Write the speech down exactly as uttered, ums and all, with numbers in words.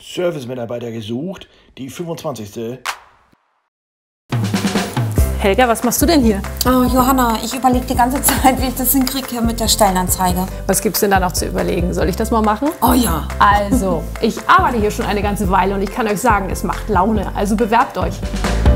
Service-Mitarbeiter gesucht, die fünfundzwanzigste Helga, was machst du denn hier? Oh, Johanna, ich überlege die ganze Zeit, wie ich das hinkriege mit der Stellenanzeige. Was gibt's denn da noch zu überlegen? Soll ich das mal machen? Oh ja. Also, ich arbeite hier schon eine ganze Weile und ich kann euch sagen, es macht Laune. Also bewerbt euch.